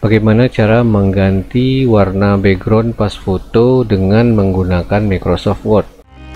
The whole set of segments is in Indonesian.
Bagaimana cara mengganti warna background pas foto dengan menggunakan Microsoft Word?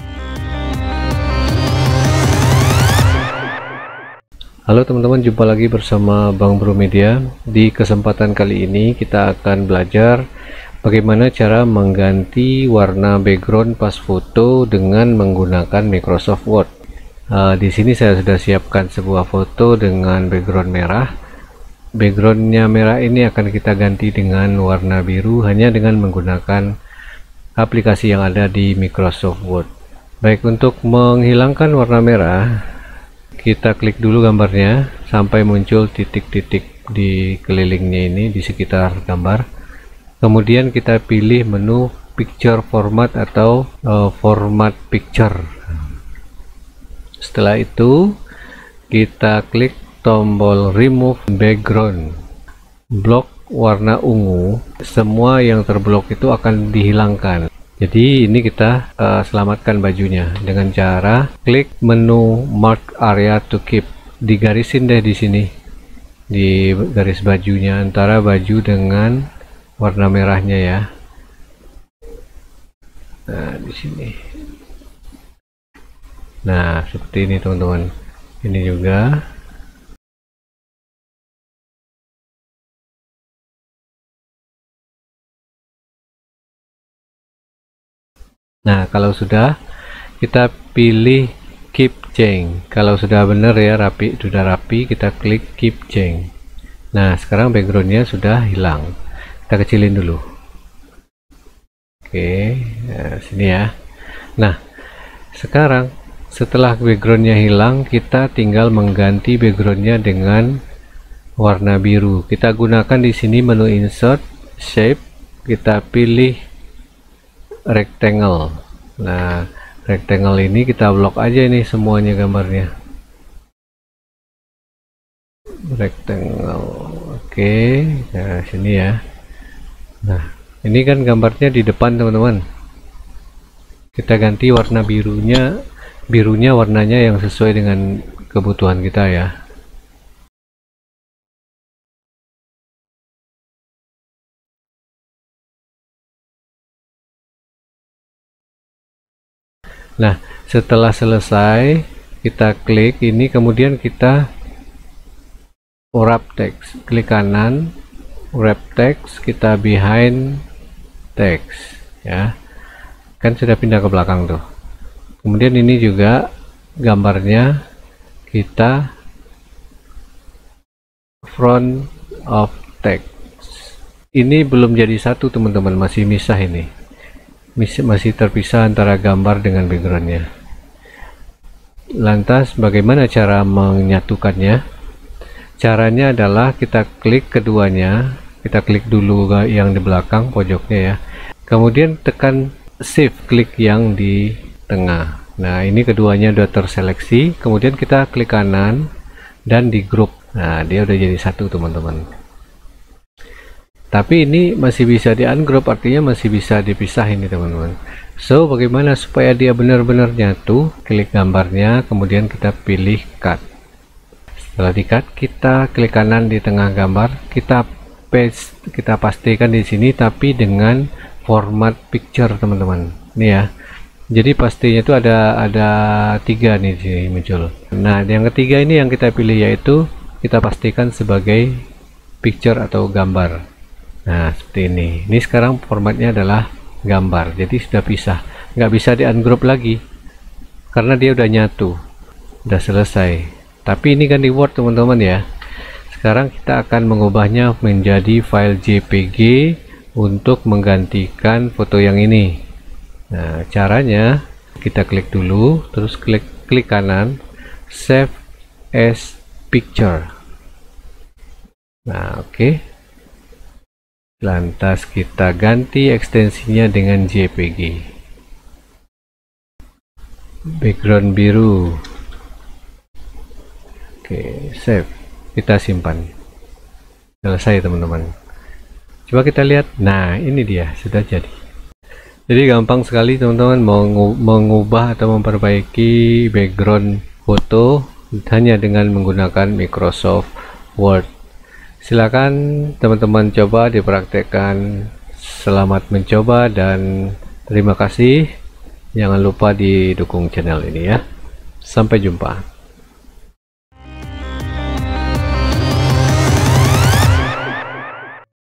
Halo teman-teman, jumpa lagi bersama Bang Bro Media. Di kesempatan kali ini kita akan belajar bagaimana cara mengganti warna background pas foto dengan menggunakan Microsoft Word. Di sini saya sudah siapkan sebuah foto dengan background merah. Backgroundnya merah ini akan kita ganti dengan warna biru hanya dengan menggunakan aplikasi yang ada di Microsoft Word. Baik, untuk menghilangkan warna merah, kita klik dulu gambarnya sampai muncul titik-titik di kelilingnya ini di sekitar gambar. Kemudian kita pilih menu picture format atau format picture. Setelah itu kita klik tombol remove background, blok warna ungu. Semua yang terblok itu akan dihilangkan. Jadi ini kita selamatkan bajunya dengan cara klik menu mark area to keep. Digarisin deh di sini, di garis bajunya, antara baju dengan warna merahnya ya. Nah, di sini. Nah, seperti ini teman-teman. Ini juga. Nah, kalau sudah, kita pilih keep change. Kalau sudah benar ya, sudah rapi, kita klik keep change. Nah, sekarang backgroundnya sudah hilang. Kita kecilin dulu. Oke, nah, sini ya. Nah, sekarang setelah backgroundnya hilang, kita tinggal mengganti backgroundnya dengan warna biru. Kita gunakan di sini menu insert, shape, kita pilih rectangle. Nah, rectangle ini kita blok aja ini semuanya gambarnya. Rectangle. Oke, nah sini ya. Nah, ini kan gambarnya di depan teman-teman. Kita ganti warna birunya warnanya yang sesuai dengan kebutuhan kita ya. Nah, setelah selesai kita klik ini, kemudian kita wrap text, klik kanan, wrap text, kita behind text ya, kan sudah pindah ke belakang tuh. Kemudian ini juga gambarnya kita front of text. Ini belum jadi satu teman-teman, masih misah ini, masih terpisah antara gambar dengan backgroundnya. Lantas bagaimana cara menyatukannya? Caranya adalah kita klik keduanya, kita klik dulu yang di belakang pojoknya ya, kemudian tekan shift, klik yang di tengah. Nah, ini keduanya udah terseleksi, kemudian kita klik kanan dan di grup. Nah, dia udah jadi satu teman-teman. Tapi ini masih bisa di ungroup, artinya masih bisa dipisah ini teman-teman. So, bagaimana supaya dia benar-benar nyatu? Klik gambarnya, kemudian kita pilih cut. Setelah di cut, kita klik kanan di tengah gambar, kita paste, kita pastikan di sini tapi dengan format picture teman-teman. Ini ya. Jadi pastinya itu ada tiga nih di sini muncul. Nah, yang ketiga ini yang kita pilih, yaitu kita pastikan sebagai picture atau gambar. Nah, seperti ini. Ini sekarang formatnya adalah gambar, jadi sudah pisah, nggak bisa di ungroup lagi karena dia udah nyatu, udah selesai. Tapi ini kan di Word teman-teman ya. Sekarang kita akan mengubahnya menjadi file JPG untuk menggantikan foto yang ini. Nah, caranya kita klik dulu, terus klik kanan, save as picture. Nah, oke. Lantas kita ganti ekstensinya dengan JPG. Background biru. Oke, save. Kita simpan. Selesai teman-teman. Coba kita lihat. Nah, ini dia, sudah jadi. Jadi gampang sekali teman-teman mengubah atau memperbaiki background foto hanya dengan menggunakan Microsoft Word. Silakan teman-teman coba dipraktekkan. Selamat mencoba dan terima kasih. Jangan lupa didukung channel ini ya. Sampai jumpa.